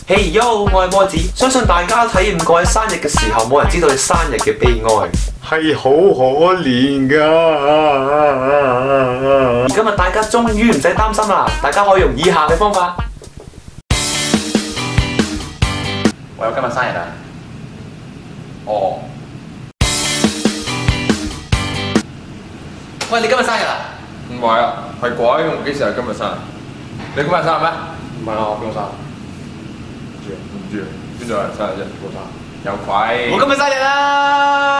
Hey yo，我係波子，相信大家體驗過喺生日嘅時候，冇人知道你生日嘅悲哀， 係好可憐㗎。 而今日大家終於唔使擔心啦，大家可以用以下嘅方法。我有今日生日啊！哦。喂，你今日生日啊？ 唔係啊，係鬼！我幾時係今日生日？你今日生日咩？唔係啊，我邊個生日？唔知啊，邊度有人生日啫？邊個生日？有鬼！ 我今日生日啦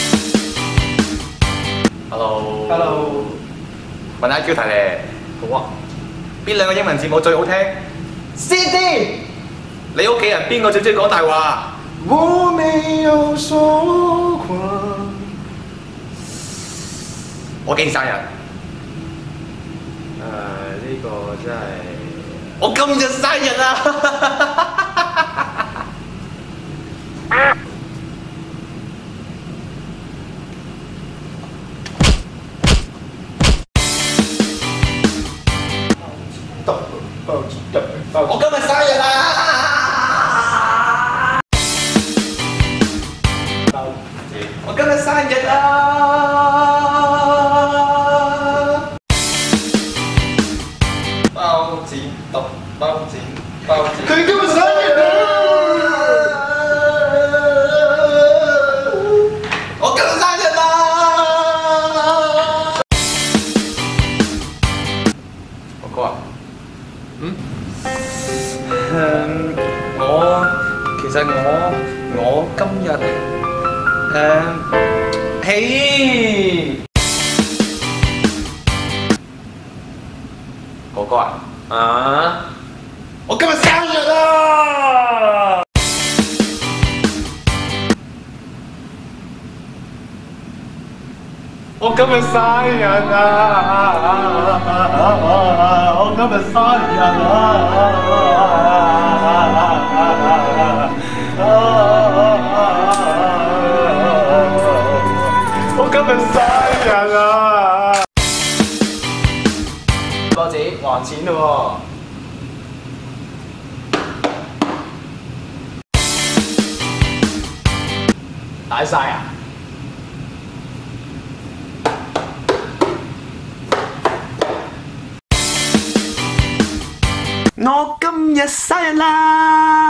！Hello。問下 Q 題咧。好啊。邊兩個英文字母最好聽 ？CD。你屋企人邊個最中意講大話？ 我沒有說謊。 我幾時生日？ 呢個真係我今日生日啊！我今日生日啦！我今日生日啦！包剪揼包剪包剪，佢今日生日啦！我今日生日啦！哥哥啊，其實我今日嘿，哥哥啊，我今日生日啦！我今日生日啊！我今日生日我今日生日啊！波子還錢咯喎！大晒啊！我今日生日啦！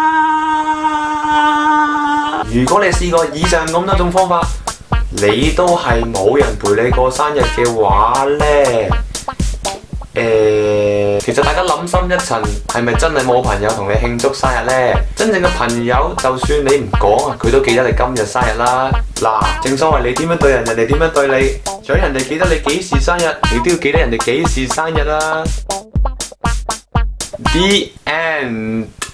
如果你試過以上咁多種方法，你都係冇人陪你過生日嘅話咧，其實大家諗深一層，係咪真係冇朋友同你慶祝生日呢？真正嘅朋友，就算你唔講啊，佢都記得你今日生日啦。嗱，正所謂你點樣對人，人哋點樣對你。想人哋記得你幾時生日，你都要記得人哋幾時生日啦。The end。